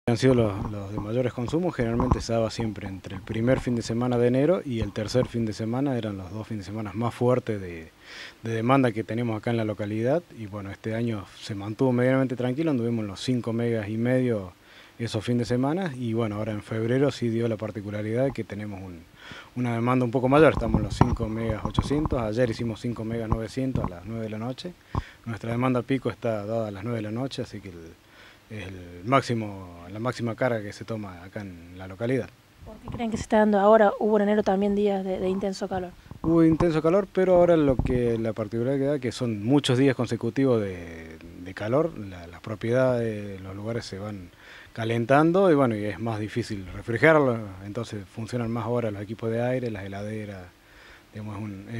Han sido los de mayores consumos, generalmente se daba siempre entre el primer fin de semana de enero y el tercer fin de semana, eran los 2 fines de semana más fuertes de demanda que tenemos acá en la localidad, y bueno, este año se mantuvo medianamente tranquilo, anduvimos en los 5 megas y medio esos fines de semana, y bueno, ahora en febrero sí dio la particularidad de que tenemos una demanda un poco mayor, estamos en los 5 megas 800, ayer hicimos 5 megas 900 a las 9 de la noche, nuestra demanda pico está dada a las 9 de la noche, así que es la máxima carga que se toma acá en la localidad. ¿Por qué creen que se está dando ahora? Hubo en enero también días de intenso calor. Hubo intenso calor, pero ahora la particularidad que da que son muchos días consecutivos de calor, las propiedades, los lugares se van calentando y bueno, y es más difícil refrigerarlo, entonces funcionan más ahora los equipos de aire, las heladeras, digamos,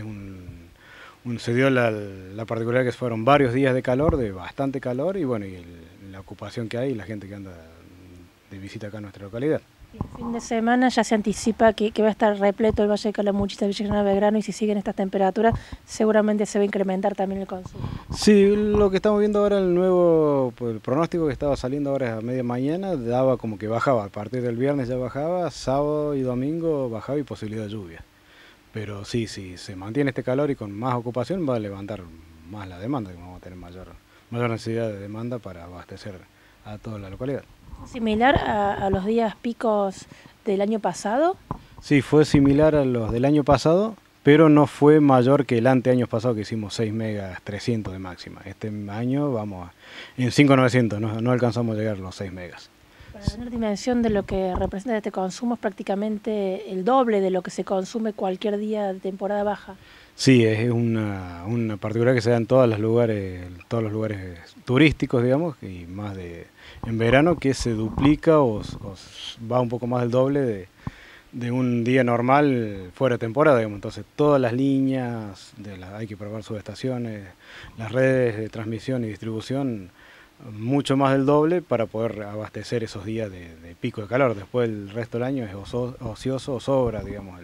se dio la particularidad que fueron varios días de calor, de bastante calor, y bueno, y la ocupación que hay y la gente que anda de visita acá en nuestra localidad. El fin de semana ya se anticipa que va a estar repleto el Valle de Calamuchita, Villa General Belgrano, y si siguen estas temperaturas seguramente se va a incrementar también el consumo. Sí, lo que estamos viendo ahora, el nuevo el pronóstico que estaba saliendo ahora a media mañana, daba como que bajaba, a partir del viernes ya bajaba, sábado y domingo bajaba y posibilidad de lluvia. Pero sí, si se mantiene este calor y con más ocupación va a levantar más la demanda, que vamos a tener mayor necesidad de demanda para abastecer a toda la localidad. ¿Similar a los días picos del año pasado? Sí, fue similar a los del año pasado, pero no fue mayor que el anteaño pasado, que hicimos 6 megas 300 de máxima. Este año vamos en 5.900, no alcanzamos a llegar a los 6 megas. Para tener dimensión de lo que representa este consumo, es prácticamente el doble de lo que se consume cualquier día de temporada baja. Sí, es una particularidad que se da en todos los lugares turísticos, digamos, y más en verano, que se duplica o va un poco más del doble de un día normal fuera de temporada, digamos. Entonces todas las líneas, hay que probar subestaciones, las redes de transmisión y distribución, mucho más del doble para poder abastecer esos días de pico de calor. Después el resto del año es ocioso o sobra, digamos,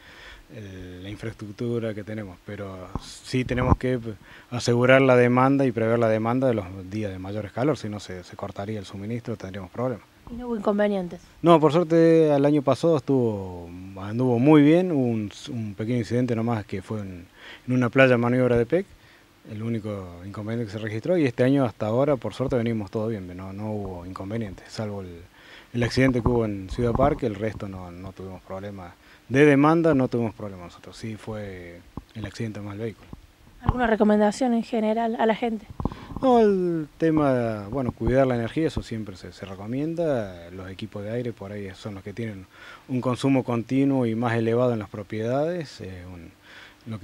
la infraestructura que tenemos, pero sí tenemos que asegurar la demanda y prever la demanda de los días de mayores calor, si no se cortaría el suministro, tendríamos problemas. ¿Y no hubo inconvenientes? No, por suerte el año pasado anduvo muy bien, hubo un pequeño incidente nomás que fue en una playa maniobra de PEC, el único inconveniente que se registró, y este año hasta ahora por suerte venimos todo bien, no hubo inconvenientes, salvo el accidente que hubo en Ciudad Parque, el resto no tuvimos problemas. De demanda no tuvimos problemas nosotros, sí fue el accidente más el vehículo. ¿Alguna recomendación en general a la gente? No, el tema, bueno, cuidar la energía, eso siempre se recomienda. Los equipos de aire por ahí son los que tienen un consumo continuo y más elevado en las propiedades, lo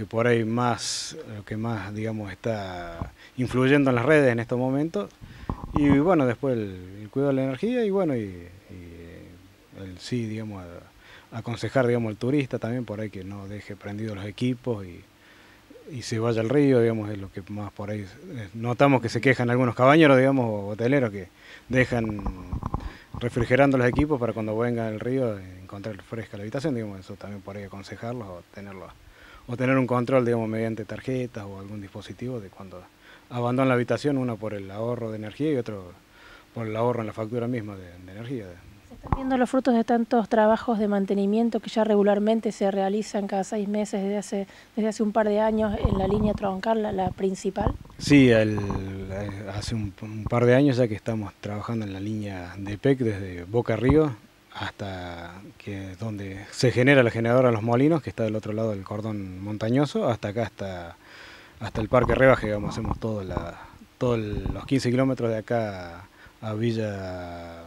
que más, digamos, está influyendo en las redes en estos momentos. Y bueno, después el cuidado de la energía y bueno, sí, digamos, aconsejar, digamos, al turista también por ahí que no deje prendidos los equipos y se vaya al río, digamos, es lo que más por ahí notamos que se quejan algunos cabañeros, digamos, o hoteleros que dejan refrigerando los equipos para cuando vengan al río encontrar fresca la habitación, digamos, eso también por ahí aconsejarlos o tener un control, digamos, mediante tarjetas o algún dispositivo de cuando abandonan la habitación, uno por el ahorro de energía y otro por el ahorro en la factura misma de energía. ¿Se están viendo los frutos de tantos trabajos de mantenimiento que ya regularmente se realizan cada 6 meses desde hace un par de años en la línea troncal, la principal? Sí, hace un par de años ya que estamos trabajando en la línea de PEC desde Boca Río hasta donde se genera la generadora Los Molinos, que está del otro lado del cordón montañoso, hasta acá, hasta el Parque Rebaje, digamos, hacemos todos los 15 kilómetros de acá a Villa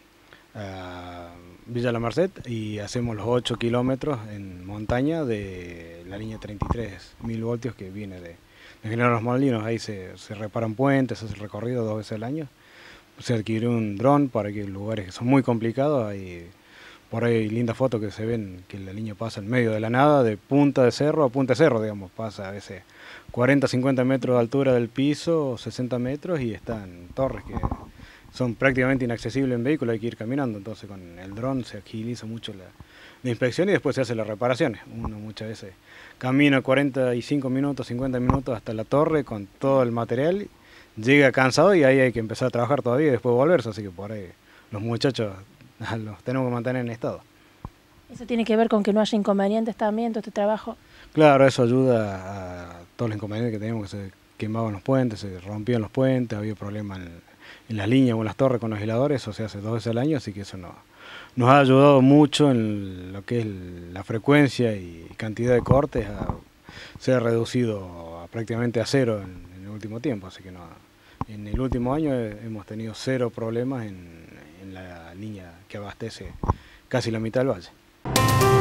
La Merced y hacemos los 8 kilómetros en montaña de la línea 33.000 voltios que viene de General Los Molinos. Ahí se reparan puentes, se hace el recorrido 2 veces al año. Se adquirió un dron para que lugares que son muy complicados, por ahí hay lindas fotos que se ven que la línea pasa en medio de la nada, de punta de cerro a punta de cerro, digamos, pasa a veces 40, 50 metros de altura del piso, 60 metros y están torres que son prácticamente inaccesibles en vehículo, hay que ir caminando, entonces con el dron se agiliza mucho la inspección y después se hacen las reparaciones. Uno muchas veces camina 45 minutos, 50 minutos hasta la torre con todo el material, llega cansado y ahí hay que empezar a trabajar todavía y después volverse, así que por ahí los muchachos los tenemos que mantener en estado. ¿Eso tiene que ver con que no haya inconvenientes también, todo este trabajo? Claro, eso ayuda a todos los inconvenientes que teníamos, que se quemaban los puentes, se rompían los puentes, había problemas en las líneas o en las torres con los aisladores, eso se hace 2 veces al año, así que eso nos ha ayudado mucho en lo que es la frecuencia y cantidad de cortes, se ha reducido prácticamente a cero en el último tiempo, así que en el último año hemos tenido 0 problemas en la línea que abastece casi la mitad del valle.